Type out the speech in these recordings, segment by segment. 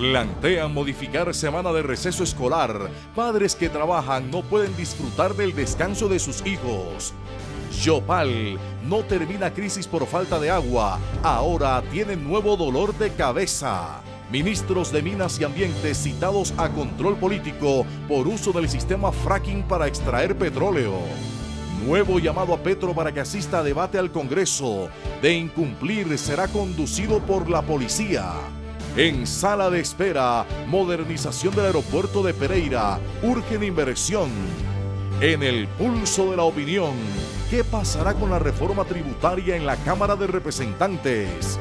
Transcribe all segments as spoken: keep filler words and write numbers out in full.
Plantean modificar semana de receso escolar. Padres que trabajan no pueden disfrutar del descanso de sus hijos. Yopal no termina crisis por falta de agua. Ahora tiene nuevo dolor de cabeza. Ministros de Minas y Ambiente citados a control político por uso del sistema fracking para extraer petróleo. Nuevo llamado a Petro para que asista a debate al Congreso. De incumplir será conducido por la policía. En sala de espera, modernización del aeropuerto de Pereira, urgen inversión. En el pulso de la opinión, ¿qué pasará con la reforma tributaria en la Cámara de Representantes?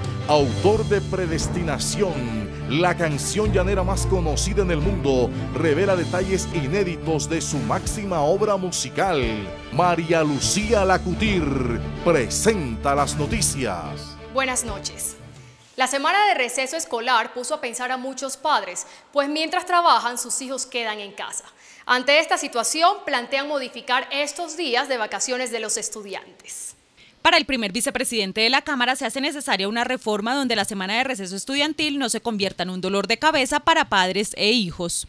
Autor de Predestinación, la canción llanera más conocida en el mundo, revela detalles inéditos de su máxima obra musical. María Lucía Lacutir presenta las noticias. Buenas noches. La semana de receso escolar puso a pensar a muchos padres, pues mientras trabajan sus hijos quedan en casa. Ante esta situación, plantean modificar estos días de vacaciones de los estudiantes. Para el primer vicepresidente de la Cámara se hace necesaria una reforma donde la semana de receso estudiantil no se convierta en un dolor de cabeza para padres e hijos.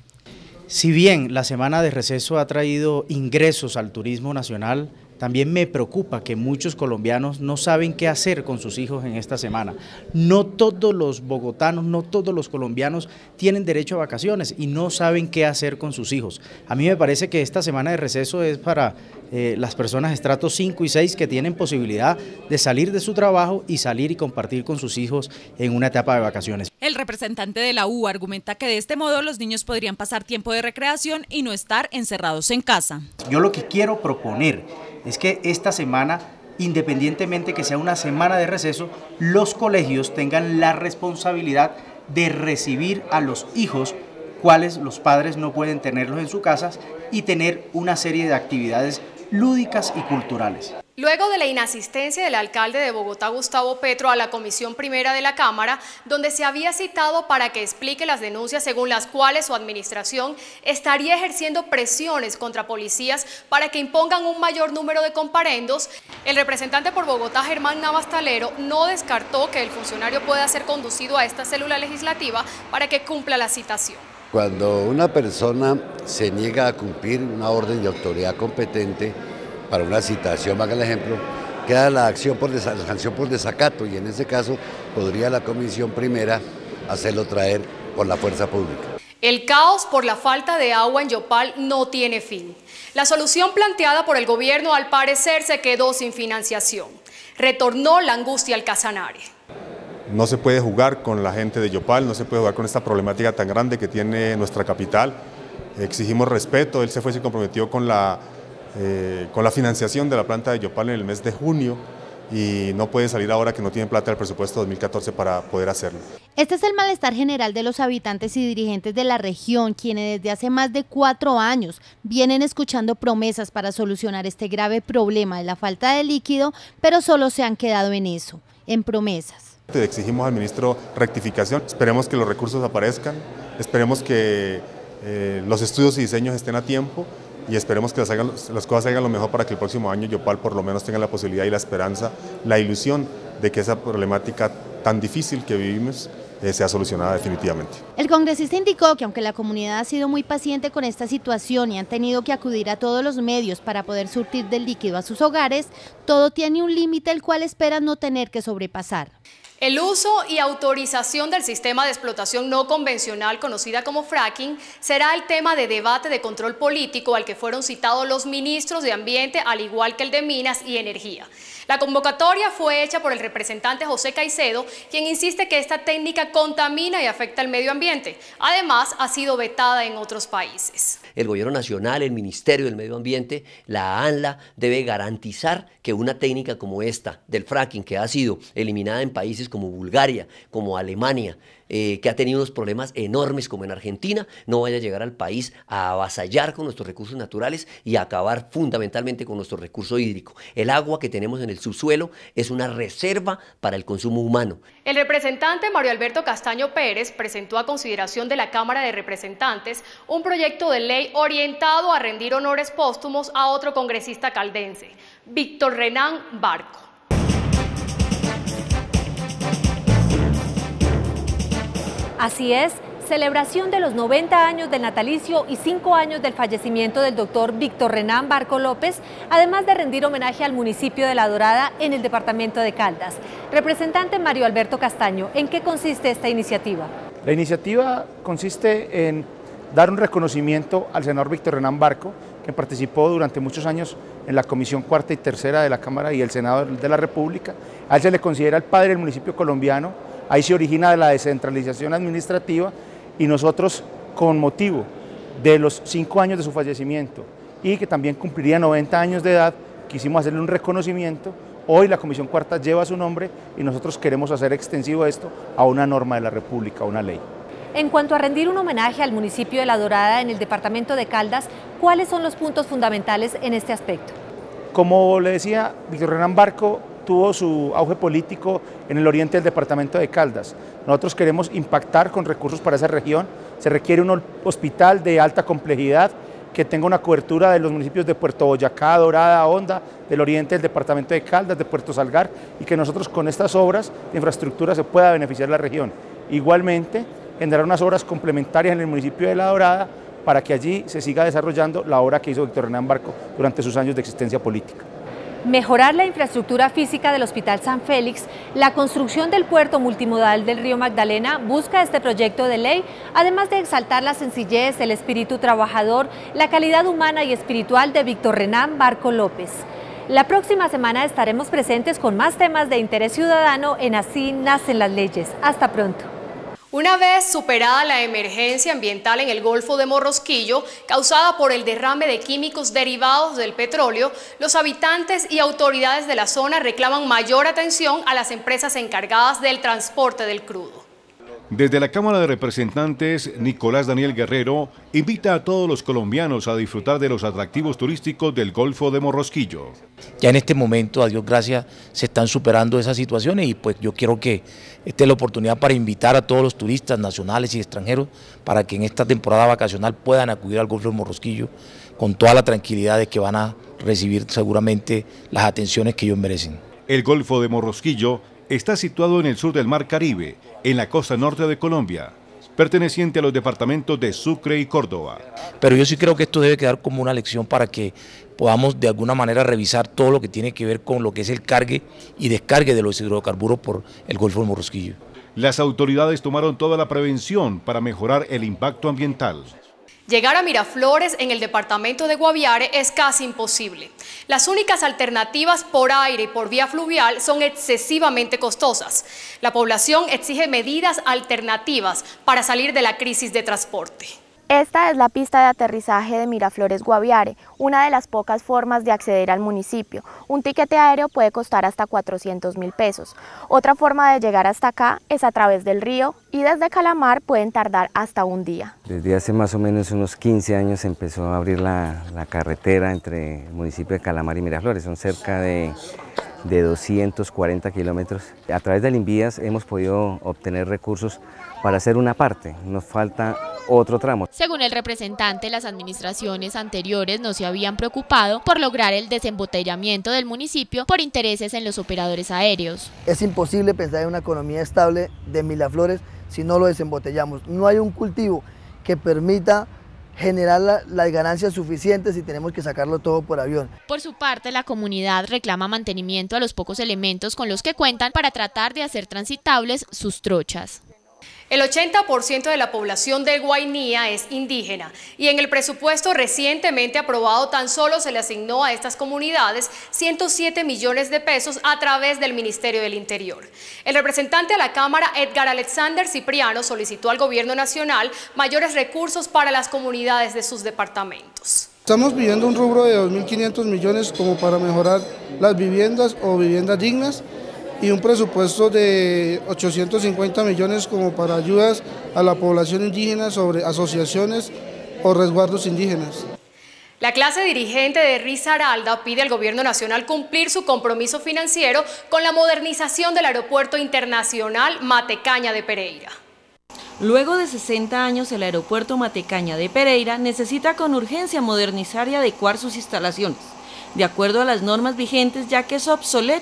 Si bien la semana de receso ha traído ingresos al turismo nacional, también me preocupa que muchos colombianos no saben qué hacer con sus hijos en esta semana. No todos los bogotanos, no todos los colombianos tienen derecho a vacaciones y no saben qué hacer con sus hijos. A mí me parece que esta semana de receso es para eh, las personas estratos cinco y seis que tienen posibilidad de salir de su trabajo y salir y compartir con sus hijos en una etapa de vacaciones. El representante de la U argumenta que de este modo los niños podrían pasar tiempo de recreación y no estar encerrados en casa. Yo lo que quiero proponer es que esta semana, independientemente que sea una semana de receso, los colegios tengan la responsabilidad de recibir a los hijos, cuales los padres no pueden tenerlos en sus casas, y tener una serie de actividades lúdicas y culturales. Luego de la inasistencia del alcalde de Bogotá, Gustavo Petro, a la Comisión Primera de la Cámara, donde se había citado para que explique las denuncias según las cuales su administración estaría ejerciendo presiones contra policías para que impongan un mayor número de comparendos, el representante por Bogotá, Germán Navas Talero, no descartó que el funcionario pueda ser conducido a esta célula legislativa para que cumpla la citación. Cuando una persona se niega a cumplir una orden de autoridad competente para una citación, valga el ejemplo, queda la acción por, la sanción por desacato, y en ese caso podría la Comisión Primera hacerlo traer por la fuerza pública. El caos por la falta de agua en Yopal no tiene fin. La solución planteada por el gobierno al parecer se quedó sin financiación. Retornó la angustia al Casanare. No se puede jugar con la gente de Yopal, no se puede jugar con esta problemática tan grande que tiene nuestra capital. Exigimos respeto, él se fue y se comprometió con la, eh, con la financiación de la planta de Yopal en el mes de junio y no puede salir ahora que no tiene plata del presupuesto dos mil catorce para poder hacerlo. Este es el malestar general de los habitantes y dirigentes de la región, quienes desde hace más de cuatro años vienen escuchando promesas para solucionar este grave problema de la falta de líquido, pero solo se han quedado en eso, en promesas. Exigimos al ministro rectificación, esperemos que los recursos aparezcan, esperemos que eh, los estudios y diseños estén a tiempo y esperemos que las, hagan, las cosas se hagan lo mejor para que el próximo año Yopal por lo menos tenga la posibilidad y la esperanza, la ilusión de que esa problemática tan difícil que vivimos eh, sea solucionada definitivamente. El congresista indicó que aunque la comunidad ha sido muy paciente con esta situación y han tenido que acudir a todos los medios para poder surtir del líquido a sus hogares, todo tiene un límite el cual esperan no tener que sobrepasar. El uso y autorización del sistema de explotación no convencional, conocida como fracking, será el tema de debate de control político al que fueron citados los ministros de Ambiente, al igual que el de Minas y Energía. La convocatoria fue hecha por el representante José Caicedo, quien insiste que esta técnica contamina y afecta al medio ambiente. Además, ha sido vetada en otros países. El gobierno nacional, el Ministerio del Medio Ambiente, la ANLA, debe garantizar que una técnica como esta, del fracking, que ha sido eliminada en países como Bulgaria, como Alemania, eh, que ha tenido unos problemas enormes como en Argentina, no vaya a llegar al país a avasallar con nuestros recursos naturales y a acabar fundamentalmente con nuestro recurso hídrico. El agua que tenemos en el subsuelo es una reserva para el consumo humano. El representante Mario Alberto Castaño Pérez presentó a consideración de la Cámara de Representantes un proyecto de ley orientado a rendir honores póstumos a otro congresista caldense, Víctor Renán Barco. Así es, celebración de los noventa años del natalicio y cinco años del fallecimiento del doctor Víctor Renán Barco López, además de rendir homenaje al municipio de La Dorada en el departamento de Caldas. Representante Mario Alberto Castaño, ¿en qué consiste esta iniciativa? La iniciativa consiste en dar un reconocimiento al senador Víctor Renán Barco, que participó durante muchos años en la Comisión Cuarta y Tercera de la Cámara y el Senado de la República. A él se le considera el padre del municipio colombiano, ahí se origina la descentralización administrativa y nosotros, con motivo de los cinco años de su fallecimiento y que también cumpliría noventa años de edad, quisimos hacerle un reconocimiento. Hoy la Comisión Cuarta lleva su nombre y nosotros queremos hacer extensivo esto a una norma de la República, a una ley. En cuanto a rendir un homenaje al municipio de La Dorada en el departamento de Caldas, ¿cuáles son los puntos fundamentales en este aspecto? Como le decía, Víctor Renán Barco tuvo su auge político en el oriente del departamento de Caldas. Nosotros queremos impactar con recursos para esa región. Se requiere un hospital de alta complejidad que tenga una cobertura de los municipios de Puerto Boyacá, Dorada, Honda, del oriente del departamento de Caldas, de Puerto Salgar, y que nosotros con estas obras de infraestructura se pueda beneficiar la región. Igualmente, generar unas obras complementarias en el municipio de La Dorada para que allí se siga desarrollando la obra que hizo Víctor Renán Barco durante sus años de existencia política. Mejorar la infraestructura física del Hospital San Félix, la construcción del puerto multimodal del río Magdalena busca este proyecto de ley, además de exaltar la sencillez, el espíritu trabajador, la calidad humana y espiritual de Víctor Renán Barco López. La próxima semana estaremos presentes con más temas de interés ciudadano en Así Nacen las Leyes. Hasta pronto. Una vez superada la emergencia ambiental en el Golfo de Morrosquillo, causada por el derrame de químicos derivados del petróleo, los habitantes y autoridades de la zona reclaman mayor atención a las empresas encargadas del transporte del crudo. Desde la Cámara de Representantes, Nicolás Daniel Guerrero invita a todos los colombianos a disfrutar de los atractivos turísticos del Golfo de Morrosquillo. Ya en este momento, a Dios gracias, se están superando esas situaciones y pues yo quiero que esta es la oportunidad para invitar a todos los turistas nacionales y extranjeros para que en esta temporada vacacional puedan acudir al Golfo de Morrosquillo con toda la tranquilidad de que van a recibir seguramente las atenciones que ellos merecen. El Golfo de Morrosquillo está situado en el sur del Mar Caribe, en la costa norte de Colombia, perteneciente a los departamentos de Sucre y Córdoba. Pero yo sí creo que esto debe quedar como una lección para que podamos de alguna manera revisar todo lo que tiene que ver con lo que es el cargue y descargue de los hidrocarburos por el Golfo de Morrosquillo. Las autoridades tomaron toda la prevención para mejorar el impacto ambiental. Llegar a Miraflores en el departamento de Guaviare es casi imposible. Las únicas alternativas por aire y por vía fluvial son excesivamente costosas. La población exige medidas alternativas para salir de la crisis de transporte. Esta es la pista de aterrizaje de Miraflores Guaviare, una de las pocas formas de acceder al municipio. Un tiquete aéreo puede costar hasta cuatrocientos mil pesos. Otra forma de llegar hasta acá es a través del río y desde Calamar pueden tardar hasta un día. Desde hace más o menos unos quince años empezó a abrir la, la carretera entre el municipio de Calamar y Miraflores. Son cerca de, de doscientos cuarenta kilómetros. A través del Invías hemos podido obtener recursos para hacer una parte. Nos falta otro tramo. Según el representante, las administraciones anteriores no se habían preocupado por lograr el desembotellamiento del municipio por intereses en los operadores aéreos. Es imposible pensar en una economía estable de Miraflores si no lo desembotellamos. No hay un cultivo que permita generar la, las ganancias suficientes y tenemos que sacarlo todo por avión. Por su parte, la comunidad reclama mantenimiento a los pocos elementos con los que cuentan para tratar de hacer transitables sus trochas. El ochenta por ciento de la población del Guainía es indígena y en el presupuesto recientemente aprobado tan solo se le asignó a estas comunidades ciento siete millones de pesos a través del Ministerio del Interior. El representante a la Cámara, Edgar Alexander Cipriano, solicitó al Gobierno Nacional mayores recursos para las comunidades de sus departamentos. Estamos pidiendo un rubro de dos mil quinientos millones como para mejorar las viviendas o viviendas dignas, y un presupuesto de ochocientos cincuenta millones como para ayudas a la población indígena sobre asociaciones o resguardos indígenas. La clase dirigente de Risaralda pide al Gobierno Nacional cumplir su compromiso financiero con la modernización del Aeropuerto Internacional Matecaña de Pereira. Luego de sesenta años, el aeropuerto Matecaña de Pereira necesita con urgencia modernizar y adecuar sus instalaciones, de acuerdo a las normas vigentes, ya que es obsoleto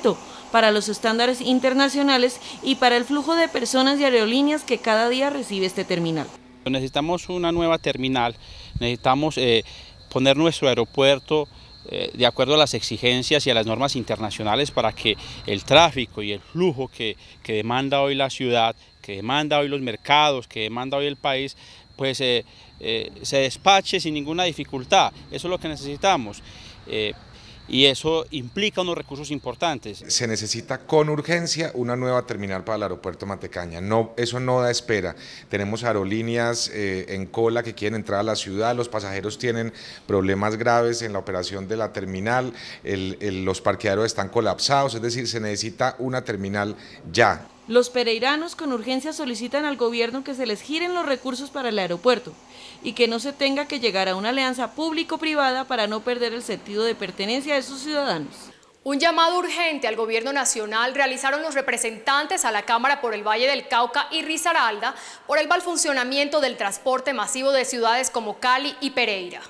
para los estándares internacionales y para el flujo de personas y aerolíneas que cada día recibe este terminal. Necesitamos una nueva terminal, necesitamos eh, poner nuestro aeropuerto eh, de acuerdo a las exigencias y a las normas internacionales para que el tráfico y el flujo que, que demanda hoy la ciudad, que demanda hoy los mercados, que demanda hoy el país, pues eh, eh, se despache sin ninguna dificultad. Eso es lo que necesitamos. Eh, Y eso implica unos recursos importantes. Se necesita con urgencia una nueva terminal para el aeropuerto Matecaña. No, eso no da espera. Tenemos aerolíneas eh, en cola que quieren entrar a la ciudad, los pasajeros tienen problemas graves en la operación de la terminal, el, el, los parqueaderos están colapsados, es decir, se necesita una terminal ya. Los pereiranos con urgencia solicitan al gobierno que se les giren los recursos para el aeropuerto y que no se tenga que llegar a una alianza público-privada para no perder el sentido de pertenencia de sus ciudadanos. Un llamado urgente al gobierno nacional realizaron los representantes a la Cámara por el Valle del Cauca y Risaralda por el mal funcionamiento del transporte masivo de ciudades como Cali y Pereira.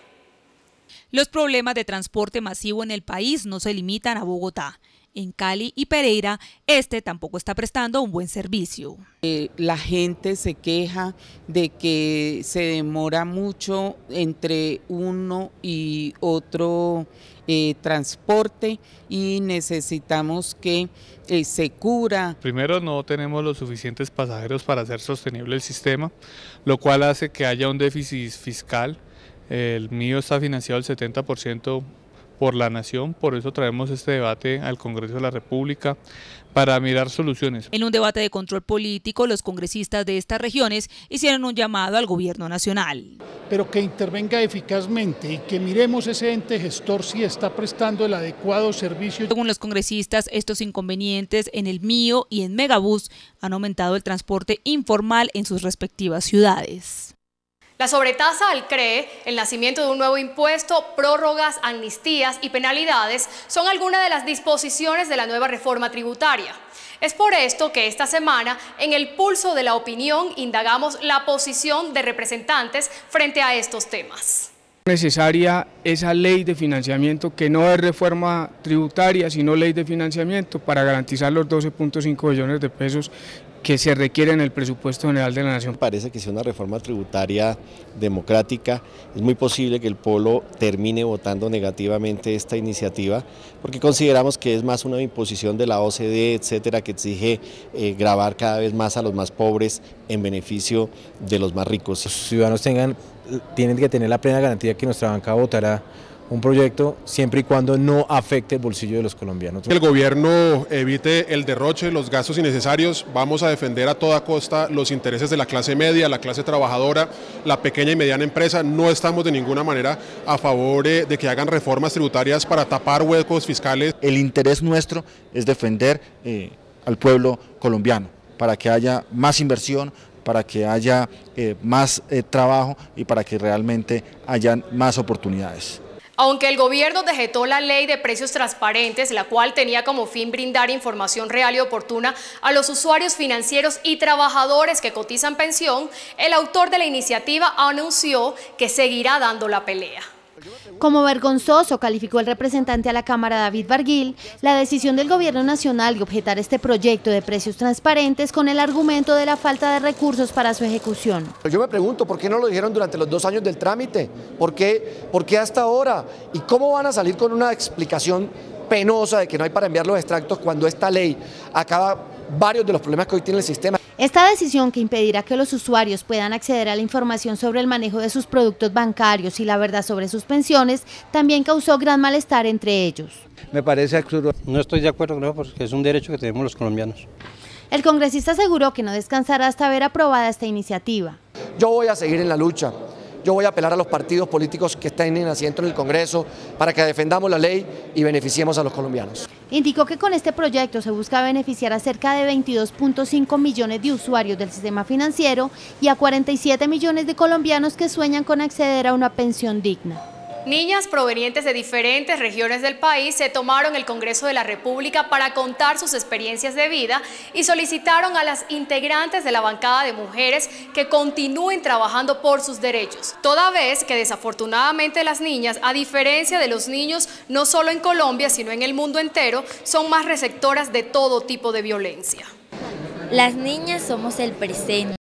Los problemas de transporte masivo en el país no se limitan a Bogotá. En Cali y Pereira, este tampoco está prestando un buen servicio. Eh, la gente se queja de que se demora mucho entre uno y otro eh, transporte y necesitamos que eh, se cubra. Primero, no tenemos los suficientes pasajeros para hacer sostenible el sistema, lo cual hace que haya un déficit fiscal. El mío está financiado al setenta por ciento por la nación, por eso traemos este debate al Congreso de la República para mirar soluciones. En un debate de control político, los congresistas de estas regiones hicieron un llamado al gobierno nacional. Pero que intervenga eficazmente y que miremos ese ente gestor si está prestando el adecuado servicio. Según los congresistas, estos inconvenientes en el Mío y en Megabús han aumentado el transporte informal en sus respectivas ciudades. La sobretasa al C R E, el nacimiento de un nuevo impuesto, prórrogas, amnistías y penalidades son algunas de las disposiciones de la nueva reforma tributaria. Es por esto que esta semana, en el Pulso de la Opinión, indagamos la posición de representantes frente a estos temas. Necesaria esa ley de financiamiento que no es reforma tributaria, sino ley de financiamiento para garantizar los doce punto cinco billones de pesos que se requiere en el presupuesto general de la nación. Parece que sea una reforma tributaria democrática, es muy posible que el Polo termine votando negativamente esta iniciativa, porque consideramos que es más una imposición de la O C D E, etcétera, que exige eh, gravar cada vez más a los más pobres en beneficio de los más ricos. Los ciudadanos tengan, tienen que tener la plena garantía que nuestra bancada votará un proyecto siempre y cuando no afecte el bolsillo de los colombianos. Que el gobierno evite el derroche, los gastos innecesarios. Vamos a defender a toda costa los intereses de la clase media, la clase trabajadora, la pequeña y mediana empresa. No estamos de ninguna manera a favor de que hagan reformas tributarias para tapar huecos fiscales. El interés nuestro es defender eh, al pueblo colombiano, para que haya más inversión, para que haya eh, más eh, trabajo y para que realmente haya más oportunidades. Aunque el gobierno dejetó la ley de precios transparentes, la cual tenía como fin brindar información real y oportuna a los usuarios financieros y trabajadores que cotizan pensión, el autor de la iniciativa anunció que seguirá dando la pelea. Como vergonzoso calificó el representante a la Cámara David Barguil la decisión del gobierno nacional de objetar este proyecto de precios transparentes con el argumento de la falta de recursos para su ejecución. Yo me pregunto, ¿por qué no lo dijeron durante los dos años del trámite? ¿Por qué, por qué hasta ahora? ¿Y cómo van a salir con una explicación penosa de que no hay para enviar los extractos cuando esta ley acaba varios de los problemas que hoy tiene el sistema? Esta decisión, que impedirá que los usuarios puedan acceder a la información sobre el manejo de sus productos bancarios y la verdad sobre sus pensiones, también causó gran malestar entre ellos. Me parece absurdo. No estoy de acuerdo, no, porque es un derecho que tenemos los colombianos. El congresista aseguró que no descansará hasta ver aprobada esta iniciativa. Yo voy a seguir en la lucha. Yo voy a apelar a los partidos políticos que estén en asiento en el Congreso para que defendamos la ley y beneficiemos a los colombianos. Indicó que con este proyecto se busca beneficiar a cerca de veintidós punto cinco millones de usuarios del sistema financiero y a cuarenta y siete millones de colombianos que sueñan con acceder a una pensión digna. Niñas provenientes de diferentes regiones del país se tomaron el Congreso de la República para contar sus experiencias de vida y solicitaron a las integrantes de la bancada de mujeres que continúen trabajando por sus derechos, toda vez que desafortunadamente las niñas, a diferencia de los niños, no solo en Colombia, sino en el mundo entero, son más receptoras de todo tipo de violencia. Las niñas somos el presente.